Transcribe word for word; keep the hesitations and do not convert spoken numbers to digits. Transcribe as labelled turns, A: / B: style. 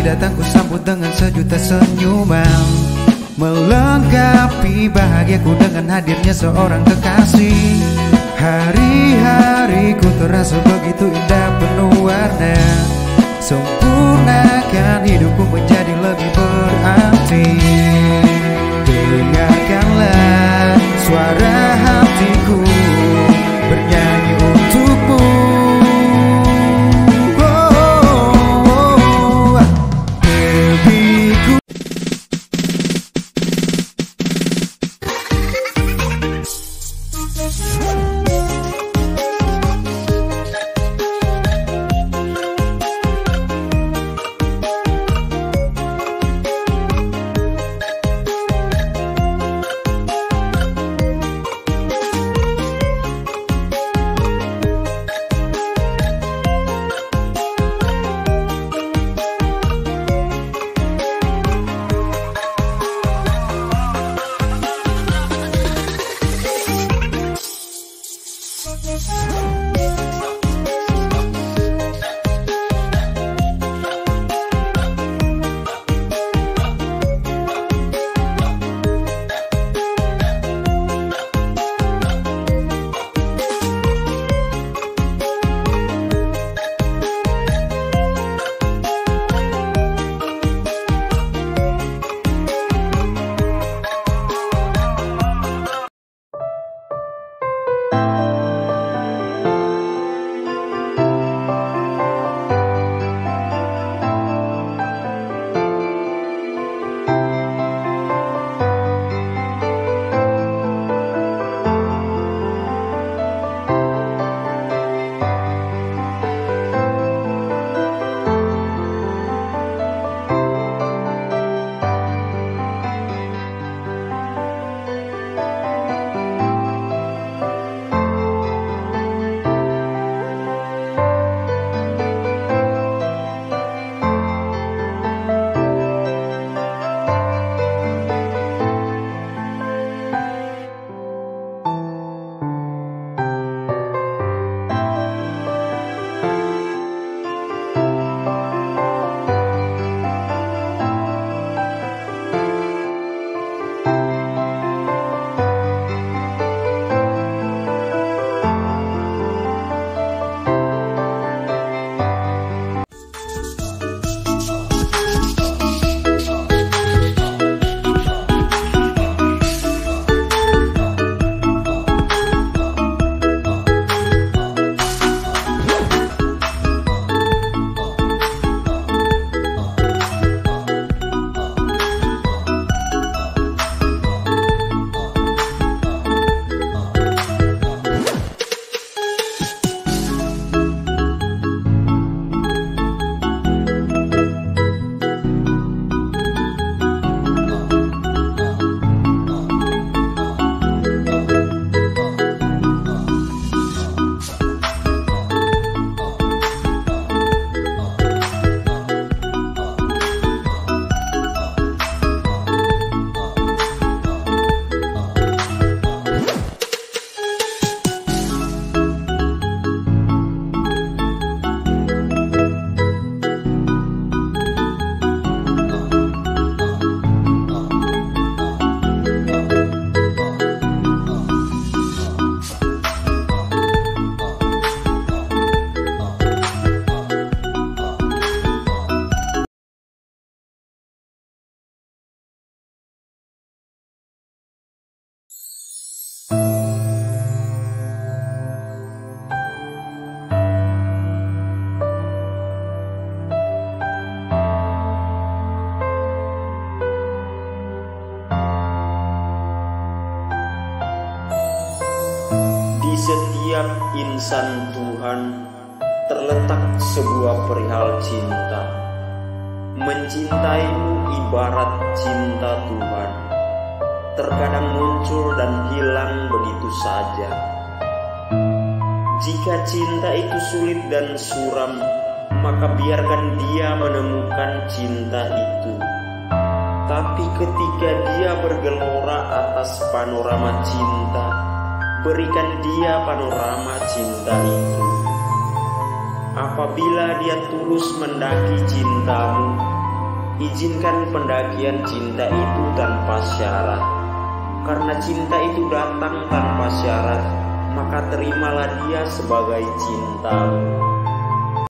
A: datang ku sambut dengan sejuta senyuman, melengkapi bahagiaku dengan hadirnya seorang kekasih. Hari-hariku terasa begitu indah penuh warna, sempurnakan hidupku menjadi lebih berarti. Dengarkanlah suara hatiku bernyanyi untukmu.
B: setiap insan Tuhan terletak sebuah perihal cinta. Mencintaimu ibarat cinta Tuhan, terkadang muncul dan hilang begitu saja. Jika cinta itu sulit dan suram, maka biarkan dia menemukan cinta itu. Tapi ketika dia bergelora atas panorama cinta, berikan dia panorama cinta itu. Apabila dia tulus mendaki cintamu, Izinkan pendakian cinta itu tanpa syarat. Karena cinta itu datang tanpa syarat, maka terimalah dia sebagai cintamu.